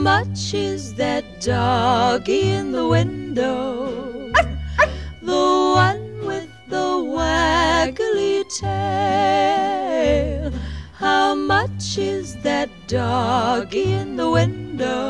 much is that doggy in the window? The one with the waggly tail. How much is that doggy in the window?